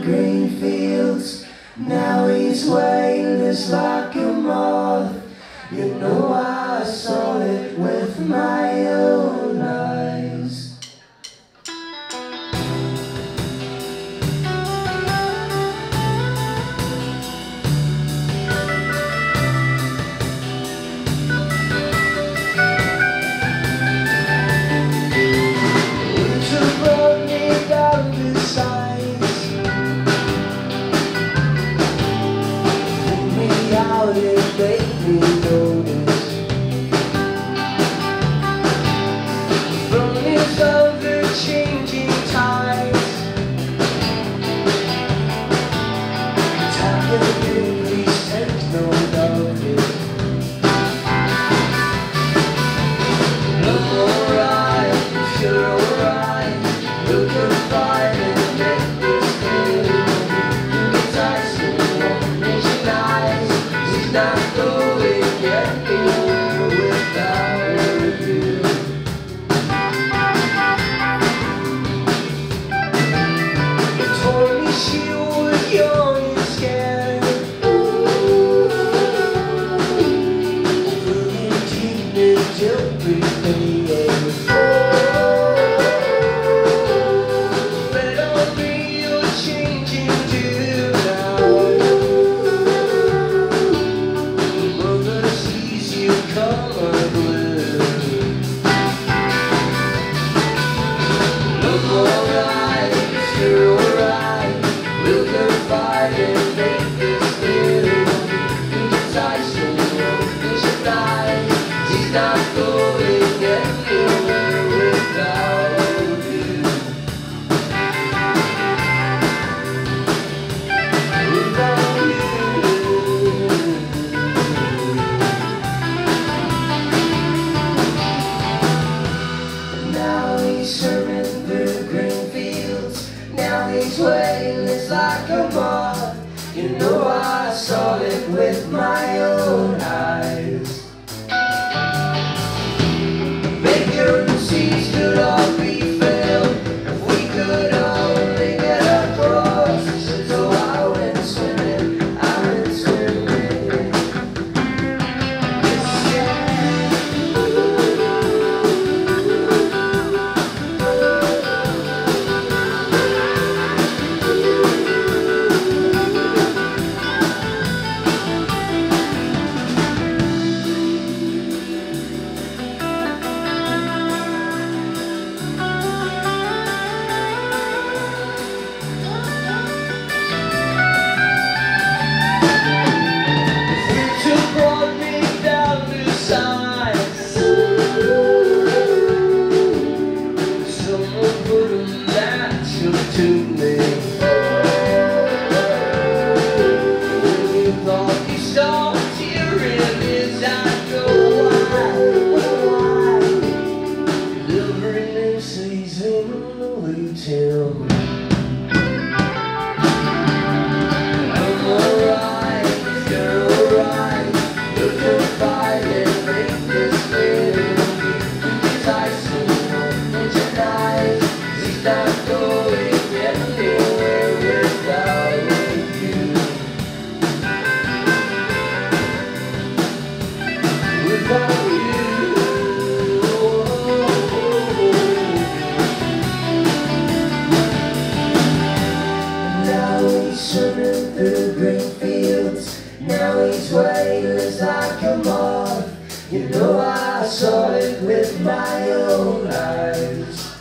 green fields. Now he's weightless like a moth. You know I saw it with my own eyes. It made me notice from his ever-changing tides. Time can really sense no of it. Look alright, if you're alright, we can fight and make this good. You can touch me, won't mention eyes. He's not going anywhere without you. You told me she was young and scared, pulling deep into everything. But on me you're changing too now. Color blue. Look alright, if you're alright, we'll confide and make this new. You can touch me, won't vision eyes. He's not going anywhere without you. Without you. Serving through green fields. Now he's weightless like a moth. You know I saw it with my own eyes. Vacancies could all be filled if we could only get across. So I went swimming, I went swimming. To me, you thought you saw tearing as I go wide, delivering in season retail. I'm alright, if you're alright, you can fight and make this new. Because I see no mention eyes, he's not going anywhere without you. Without you. Now he's swimming through green fields. Now he's weightless like a moth. You know I saw it with my own eyes.